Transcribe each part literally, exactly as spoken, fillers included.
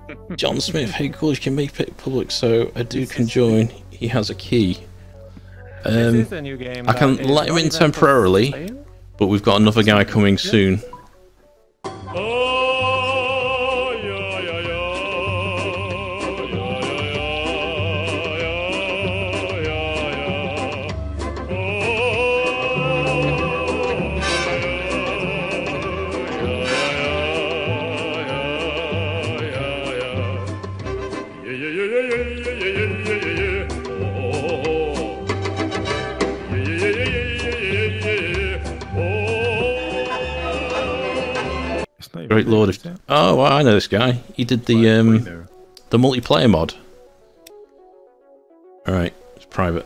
John Smith, hey cool, you can make it public so a dude can join. He has a key. Um, this is a new game I can let him in temporarily, but we've got another guy coming soon. Great Lord of... Oh, well, I know this guy. He did the um, the multiplayer mod. Alright, it's private.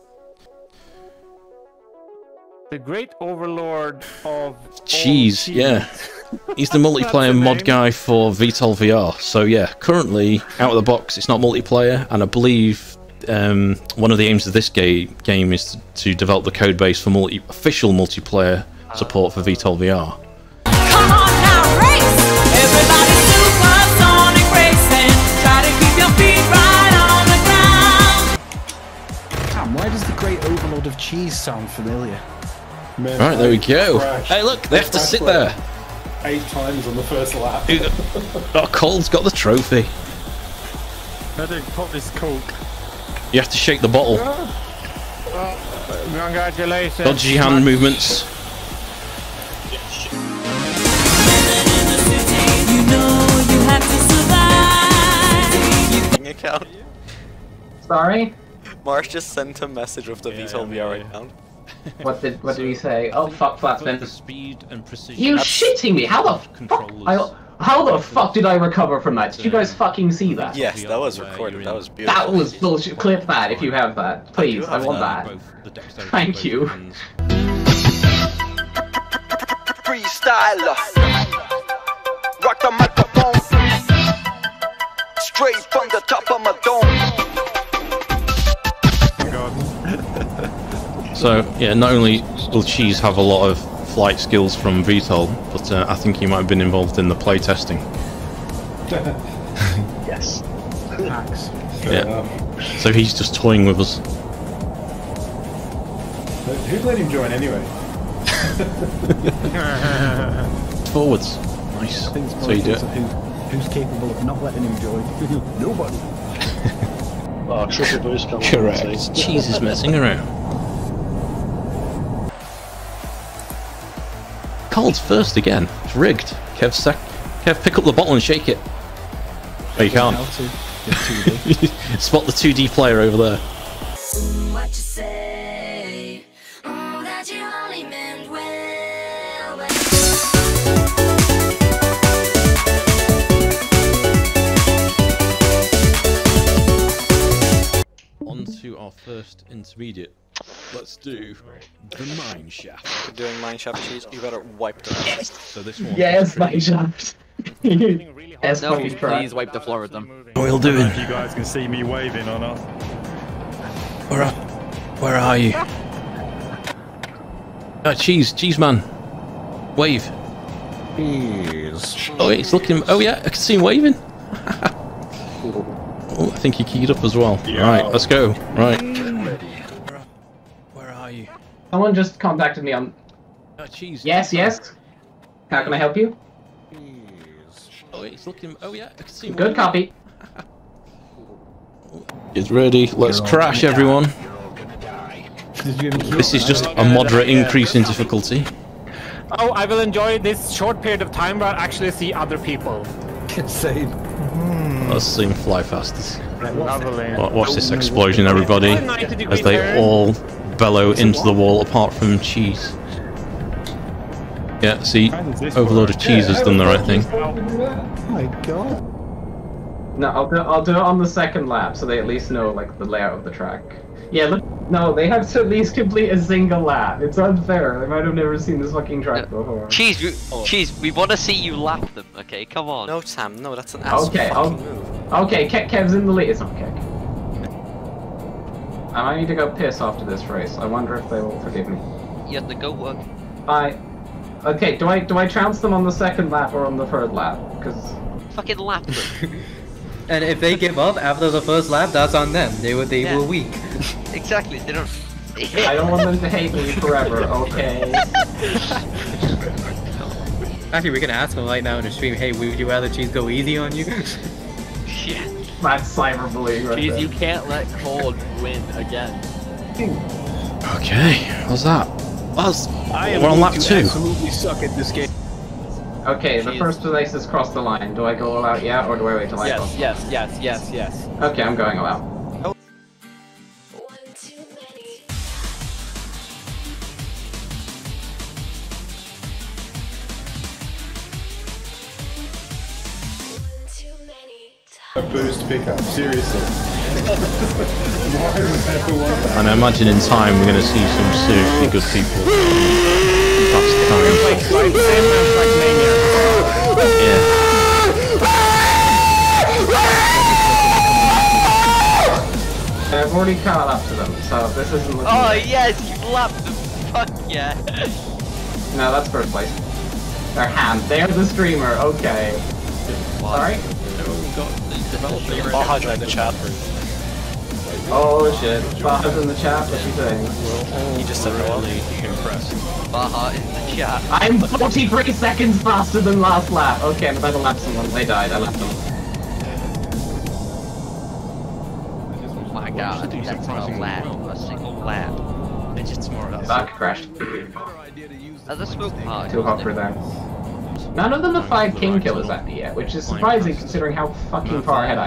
The Great Overlord of... Cheese, yeah. He's the multiplayer mod guy for V TOL V R. So yeah, currently, out of the box, it's not multiplayer, and I believe um, one of the aims of this ga game is to, to develop the code base for multi official multiplayer support for V TOL V R. Come on now, race! Everybody supersonic racing. Try to keep your feet right on the ground. Damn, why does the Great Overlord of Cheese sound familiar? Man, right, there we go. Crashed. Hey, look, they have to sit there. Eight times on the first lap. Oh, Cole's got the trophy. I think pop this coke. You have to shake the bottle. Oh, congratulations. Dodgy hand movements. You know you have to survive. Account. Sorry? Marsh just sent a message with the yeah, V TOL V R yeah. account. What did what did he say? Oh fuck, flatspin. The speed and precision. You shitting me? How the fuck? I, how the fuck did I recover from that? Did you guys fucking see that? Yes, that was recorded. That was beautiful. That was bullshit. Clip that if you have that, please. I, I want that. Thank you. Freestyler. Rock the microphone. Straight from the top of my dome. So, yeah, not only will Cheese have a lot of flight skills from V TOL, but uh, I think he might have been involved in the playtesting. Yes. Hacks. Yeah. So he's just toying with us. Who let him join anyway? Forwards. Nice. I think it's so you do it. Who, who's capable of not letting him join? Nobody. Oh, triple boost coming. Correct. Cheese is messing around. Cold's first again. It's rigged. Kev, sec Kev, pick up the bottle and shake it. Oh, you can't. Spot the two D player over there. What you say? Oh, that you only meant well. On to our first intermediate. Let's do the mine shaft. If you're doing mine shaft, Cheese, you better wipe the rest. So this one. Yes, mine shaft. Yes, no, please wipe the floor with them. What are you all doing? If you guys can see me waving or not. Where are, where are you? Ah, Cheese, Cheese man. Wave. Cheese. Oh, wait, he's looking. Oh, yeah, I can see him waving. Oh, I think he keyed up as well. Yeah. Right, let's go. Right. Someone just contacted me on... Oh, Cheese. Yes, yes. How can I help you? Oh, wait, he's looking. Oh, yeah, I can see him Good copy. It's ready. Let's crash, everyone. This is just a moderate increase in difficulty. Oh, I will enjoy this short period of time where I actually see other people. Insane. Let's see him fly fast. Lovely. Watch this explosion, everybody, as they all bellow into the wall apart from Cheese. Yeah, see, Overlord of Cheese has done the right thing. Oh my god. No, I'll do, I'll do it on the second lap so they at least know like the layout of the track. Yeah, look, no, they have to at least complete a single lap. It's unfair. They might have never seen this fucking track before. Cheese, we, oh. Cheese, we want to see you lap them, okay? Come on. No, Sam, no, that's an ass okay, fucking I'll, move. Okay, Ke Kev's in the lead. It's not Kev. I might need to go piss after this race. I wonder if they will forgive me. You have to go work. I. Okay, do I do I trounce them on the second lap or on the third lap? Because fucking lap them. And if they give up after the first lap, that's on them. They were they Yeah. were weak. Exactly. They don't. I don't want them to hate me forever, okay? Actually, we can ask them right now in the stream. Hey, would you rather Cheese go easy on you? Yeah. That's cyberbullying right Cheese, there. you can't let Cold win again. Okay, what's that? Buzz. I am We're on lap going to two. absolutely suck at this game. Okay, the first place has crossed the line. Do I go all out yet, or do I wait till I Yes, cross? yes, yes, yes, yes. Okay, I'm going all out. A boost pickup, seriously. Why would everyone And I imagine in time we're going to see some seriously good people. Fast times. Yeah. I've already caught up to them, so this isn't looking Oh good. yes, you lapped them. Fuck yeah. No, that's first place. They're ham. They're the streamer, okay. Sorry? Baja in the chat. Oh shit. Baja's in the chat, what's he saying? He just said hello. Baja in the chat. I'm forty-three seconds faster than last lap. Okay, I'm about to lap someone. They died, I lapped them. Oh my god, I think that's not a lap. A single lap. Back crashed. As a smoke party. Too hot for them. None of them have five king killers at me yet, which is surprising considering how fucking far ahead I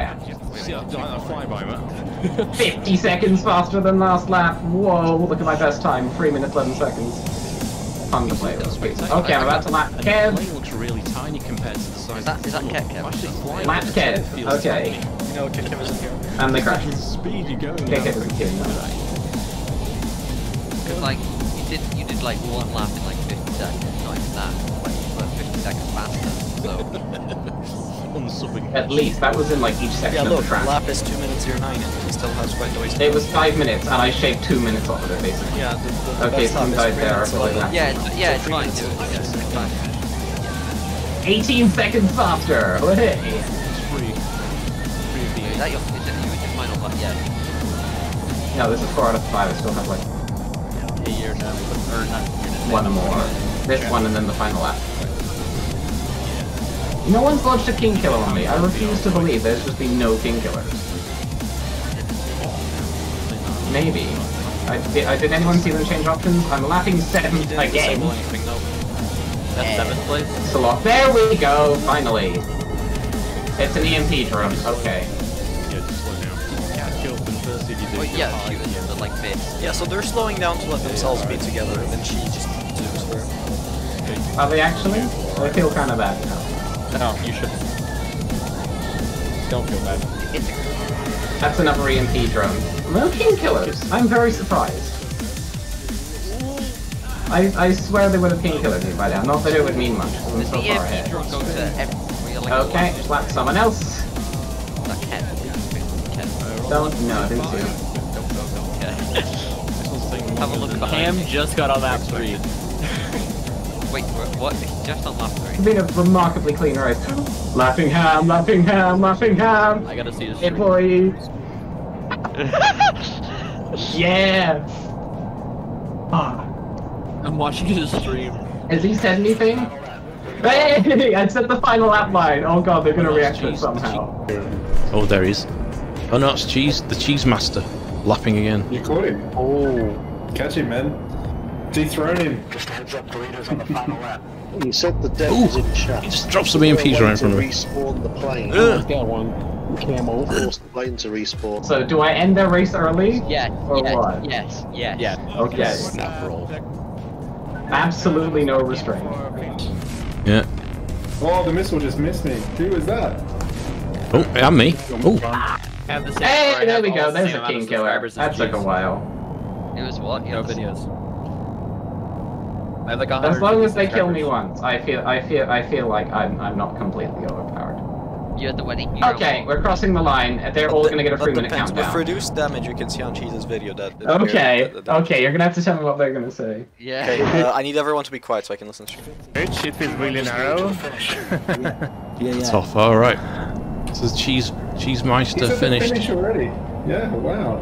am. fifty seconds faster than last lap. Whoa, look at my best time. three minutes eleven seconds. Fun to play with. Okay, I'm about to lap Kev. looks really tiny compared to the size. Is that, is that Kev Kev? Lap Kev. Okay. No, Kim isn't here. And they crashed. Speed you going. Kev isn't kidding them. Because like, you did, you did like one lap in like fifty seconds, not even that. Like, you were fifty seconds faster, so... At least, that was in like each section Yeah, of look, the track. lap is two minutes zero nine and he still has quite the waste. It was five minutes, and I shaved two minutes off of it, basically. Yeah, the, the, the Okay, best lap some is guys three there are minutes filling eleven. that. Yeah, it's, yeah, it's fine, do it. Yeah, it's fine. eighteen seconds faster! Hey! Is that your, is it you with your final lap? Yeah. No, this is four out of five. I still have like A year now. Or not. one more. This one and then the final lap. No one's launched a king killer on me. I refuse to believe there's just been no king killers. Maybe. I, did, I, did anyone see them change options? I'm lapping seven again. That's seventh place. It's a lot. There we go, finally. It's an E M P drone. Okay. Well, yeah, she was the, like this. Yeah, so they're slowing down to let themselves be together and then she just zooms through. Are they actually? I feel kind of bad now. No, you shouldn't. Don't feel bad. That's another E M P drone. No king killers. I'm very surprised. I I swear they would have king killed me by now. Not that it would mean much. I'm Does so the far E M P ahead. drone go to every, like, Okay, one- slap someone else. That Ken. Ken. Don't. No, I didn't see him. Okay. Have a look behind Cam me. just got on lap three. Wait, what? Just on lap three. It's been a remarkably clean race. Laughing ham, laughing ham, laughing ham. I gotta see this. Hey boy. Yeah. Ah. I'm watching his stream. Has he said anything? Hey! I set the final lap line. Oh god, they're gonna react to it somehow. Oh, there he is. Oh no, it's Cheese, the Cheese Master, lapping again. You caught him. Oh, catch him, man. Dethrone him. Just a heads up, Doritos on the final lap. You said the dev Ooh, was in chat. he just dropped some E M Ps right in front of me. Respawn the plane. Ugh. Got one. Camel. Force the plane to respawn. So do I end their race early? Yes. Or yes, what? Yes. Yes. Yeah. Okay. Snap roll. Absolutely no restraint. Yeah. Oh, the missile just missed me. Who was that? Oh, and me. Oh. Have the same Hey, there we go. all the There's same a amount king of killer. subscribers That as took a Cheese. while. It was what? No It was- videos. I have like a As hundred long as they kill me subscribers. once, I feel I feel I feel like I'm I'm not completely overpowered. You had the wedding. You're Okay, on- we're crossing the line. They're all gonna get a That three minute depends. With countdown. reduced damage, you can see on Cheese's video that. that Okay, that- that- okay, you're gonna have to tell me what they're gonna say. Yeah. Okay, uh, I need everyone to be quiet so I can listen to you. It shit is really narrow. Yeah, yeah. It's off. All right. This is Cheese Cheesemeister He's at the finished. finish already. Yeah, wow.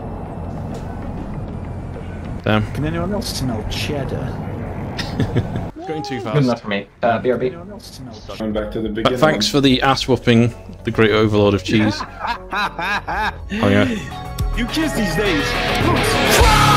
Damn. Can anyone else smell cheddar? Going too fast. Good enough for me. Uh, B R B. Going back to the But beginning. thanks for the ass whooping, the great overlord of cheese. Oh yeah. You kids these days.